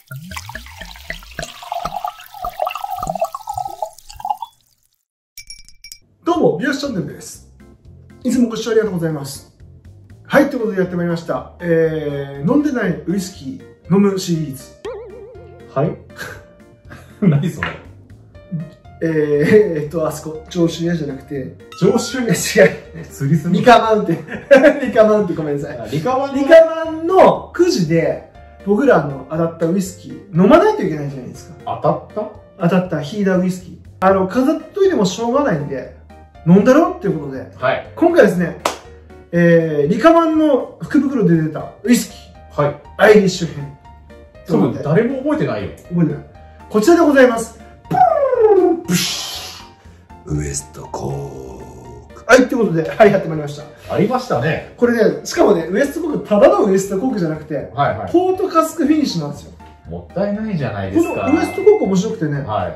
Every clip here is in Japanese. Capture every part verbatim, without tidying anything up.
どうも、美容師チャンネルです。いつもご視聴ありがとうございます。はい、ということでやってまいりました。えー、飲んでないウイスキー飲むシリーズ。 はい何それ。 えー、えっと、あそこ、上州屋じゃなくて、 上州屋違う。 釣りすリカマウンテン。リカマウンテン、ごめんなさい。 リカマンリカマンのくじで、僕らの当たったウイスキー、飲まないといけないじゃないですか。 当たっ当たったヒーダーウイスキー。あの、飾っといてもしょうがないんで、飲んだろっていうことで、 た。はい。 今回ですね、えー、リカマンの福袋で出たウイスキー。 はい。 アイリッシュ編。 多分誰も覚えてないよ。 覚えてない。こちらでございます。ウエストコーク。はい、ということで、はい、やってまいりました。 ありましたね。 これね、しかもね、ウエストコーク、ただのウエストコークじゃなくて、 はいはい。 ポートカスクフィニッシュなんですよ。 もったいないじゃないこですか。 のウエストコーク面白くてね、 はい。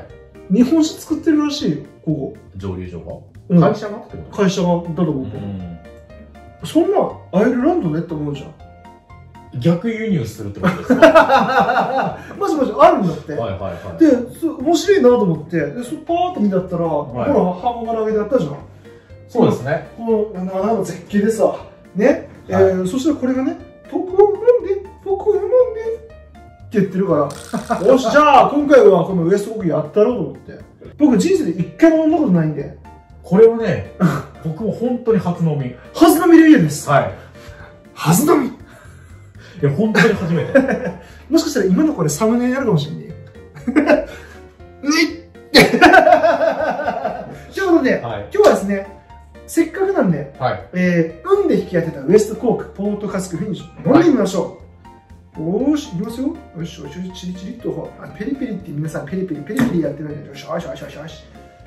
日本酒作ってるらしいよ、ここ。 蒸留所うんが会社がってこと会社がだと思う。 うんそんな、アイルランドねって思うじゃん。 逆輸入するってことですか。はマジマジあるんだって。 いはいはい。 で、そ面白いなと思って、で、そパーッと見たったら、 いほら、ハーモンが上げてあったじゃん。 そうですね。 この、ななんか絶景でさ、ね。えはいー、そしたらこれがね、僕を飲んで、僕を飲んで、って言ってるから、よし、じゃあ、今回はこのウエストコークやったろうと思って。僕人生で一回も飲んだことないんで。 これはね、僕も本当に初飲み。 初飲みレビューです。 はい。 初飲みいや、本当に初めて。 もしかしたら今のこれサムネになるかもしれないよ。ねっということで、 はい。 今日はですね、せっかくなんで、 はい。 えー、運で引き当てたウエストコーク、ポートカスクフィニッシュ、飲んでみましょう。おーし、いきますよ。よしよしよし、チリチリっと、あペリペリって皆さんペリペリペリペリやってないで、よしよしよしよしよし。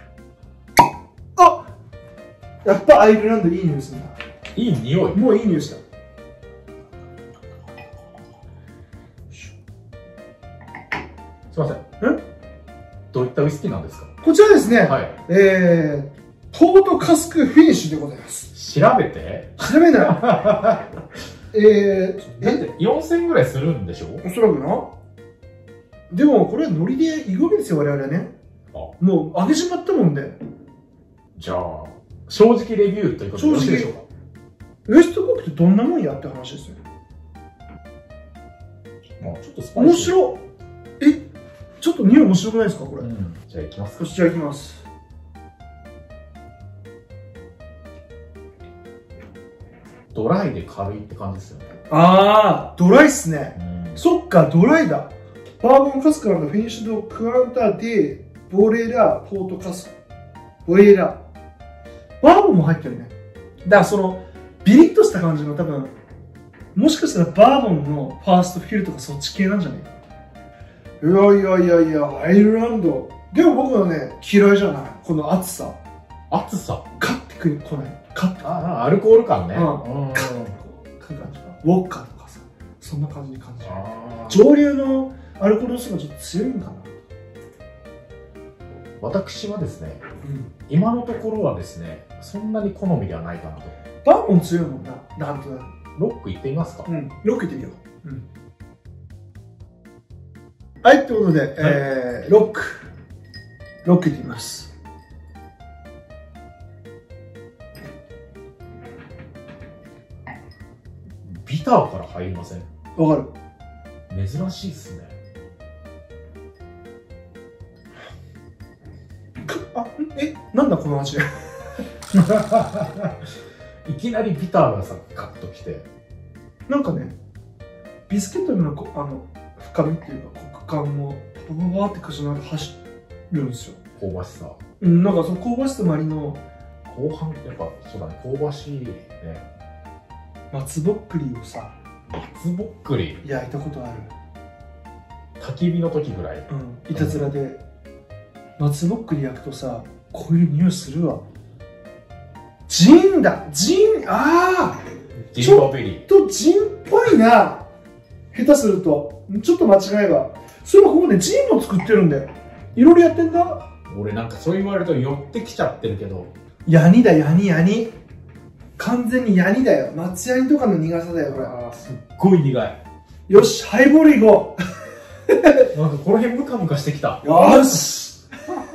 あ、やっぱアイルランドいい匂いするな。 いい匂い。 もういい匂いした。 すいません。 んどういったウイスキーなんですか。 こちらですね、 はい。 えー、ポートカスクフィニッシュでございます。 調べて。 調べない。えー、 だってよんせんぐらいするんでしょ。 おそらくな。でも、これはノリでいくわけですよ、我々はね。 あ、 もう、上げちまったもんで。 じゃあ、正直レビューということでよろしいでしょうか。 ウエストコークってどんなもんやって話ですよ。 まあ、ちょっとスパイシー。 面白い。え、ちょっと匂い面白くないですか、これ。 うん、じゃあ行きますか。 そちら行きます。 ドライで軽いって感じですよね。 あー、ドライっすね。 うん。 そっか、ドライだ。バーボンカスクラのフィニッシュドクアンタで、ボレラ、ポートカスク。ボレラ。バーボンも入ってるね。だからその、ビリッとした感じの多分、もしかしたらバーボンのファーストフィルとかそっち系なんじゃないか。いやいやいやいや、アイルランド。でも僕はね、嫌いじゃない。この暑さ。 暑さ。 カッてくる、来ない。カッて。 ああ、アルコール感ね。 うんうん。 カッてくる感じか。ウォッカとかさ。そんな感じに感じる。 あー上流のアルコール度数がちょっと強いんかな。 私はですね、 うん。 今のところはですね、そんなに好みではないかなと。 バーボン強いもんな。なんとなく。 ロック行ってみますか。 うん。ロックいってみよう。うん。はい、ということで、えー、ロック。ロックいってみます。 ビターから入りません。 わかる。 珍しいっすね。 あ、んえ、なんだこの味。 いきなりビターがさ、カッときて。 なんかね、ビスケットのこあの深みっていうか、コク感も、パパパパって口の中走るんですよ。 香ばしさ。 うん、なんかその香ばしさもありの、 後半、やっぱ、そうだね、香ばしいね。 松ぼっくりをさ、 松ぼっくり。 焼いたことある。 焚き火の時ぐらい。 うん、いたずらで、松ぼっくり焼くとさ、こういう匂いするわ。ジンだジンああジンバーベリー。 ちょっとジンっぽいな。下手すると。ちょっと間違えば。そういえばここね、ジンも作ってるんだよ。いろいろやってんだ。 俺なんかそう言われると寄ってきちゃってるけど。 ヤニだ、ヤニ、ヤニ。完全にヤニだよ。松ヤニとかの苦さだよ、これ。 あーすっごい苦い。 よし、ハイボールいこう。 なんかこの辺ムカムカしてきた。 よーし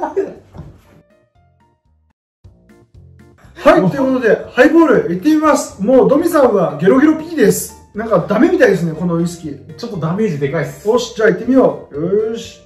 はい、ということで、ハイボールいってみます。もうドミさんはゲロゲロ P です。なんかダメみたいですね、このウイスキー。 ちょっとダメージでかいっす。 よし、じゃあ行ってみよう。よーし。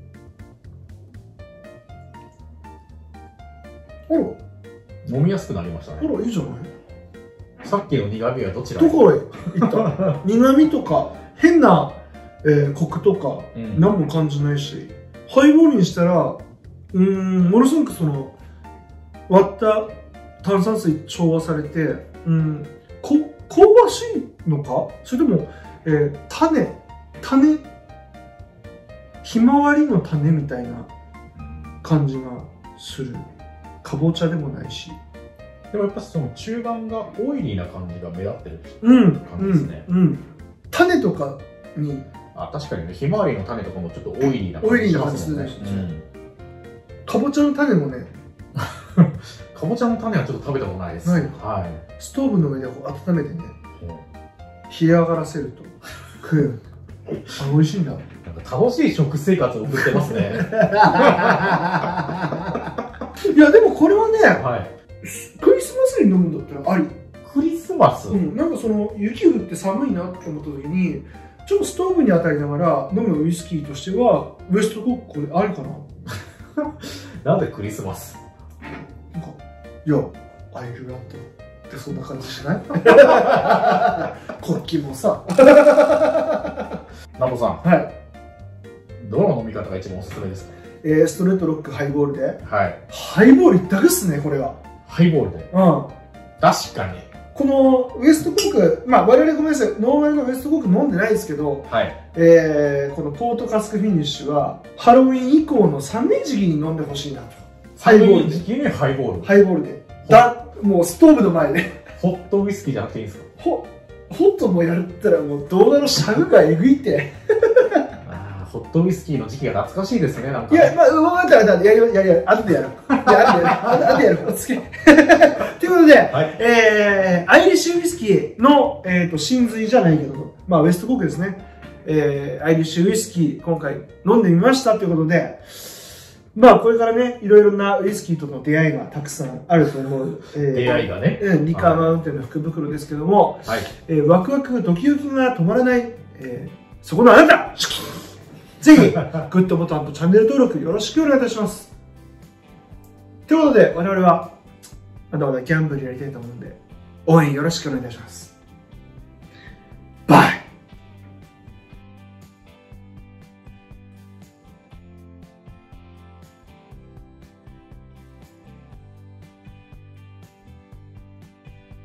あら、 飲みやすくなりましたあね。 ら、いいじゃない。 さっきの苦味はどちらどこへ行った苦味とか、変な、えー、コクとか、 うん、 何も感じないし、ハイボールにしたら、うーん、ものすごくその、割った炭酸水調和されて、うん、こ香ばしいのかそれとも、えー、種、種、ひまわりの種みたいな感じがする。かぼちゃでもないし。 でもやっぱその中盤がオイリーな感じが目立ってるうん感じですね。 うんうん、種とかにあ、確かにね、ひまわりの種とかもちょっとオイリーな感じしますもんね。 かぼちゃの種もねかぼちゃの種はちょっと食べたことないです。 ない、 はい、 ストーブの上で温めてね、冷え上がらせると食える。あ、美味しいんだ。なんか楽しい食生活を送ってますね。 いやでもこれはね、 はい、 クリスマスに飲むんだったらあり。 クリスマス、 うん、なんかその雪降って寒いなって思った時にちょっとストーブに当たりながら飲むウイスキーとしてはウエストコークこれありかな。 なんでクリスマスなんかいやアイルランドってそんな感じしない国旗もさ。 ナポさん、 はい、 どの飲み方が一番おすすめですか？ えー、ストレートロックハイボールで、 はい、 ハイボール一択っすねこれは。 ハイボールで、 うん、 確かにこのウエストコーク、まあ我々ごめんなさい、ノーマルのウエストコーク飲んでないですけど、 はい、 えー、このポートカスクフィニッシュはハロウィン以降の寒い時期に飲んでほしいなと。 寒い時期にハイボール、 ハイボールでだ、もうストーブの前でホットウイスキーじゃなくていいんですか？ ホホットもやったらもう動画のシャグがえぐいってホットウイスキーの時期が懐かしいですね、なんか。 いや、まあ、分かった分かった。やるやるやる。後でやる。いや、後でやる。後でやる。つけ。ということで、はい、えー、アイリッシュウイスキーの、えっと、真髄じゃないけど、まあ、ウエストコークですね。えー、アイリッシュウイスキー、今回飲んでみましたということで、まあ、これからね、いろいろなウイスキーとの出会いがたくさんあると思う。えー、 出会いがね。 うん、リカーマウンテンの福袋ですけども、はい、えー、ワクワク、ドキドキが止まらない、えー、そこのあなたぜひ、グッドボタンとチャンネル登録よろしくお願いいたします。ということで、我々は、まだまだギャンブルやりたいと思うんで、応援よろしくお願いいたします。バイ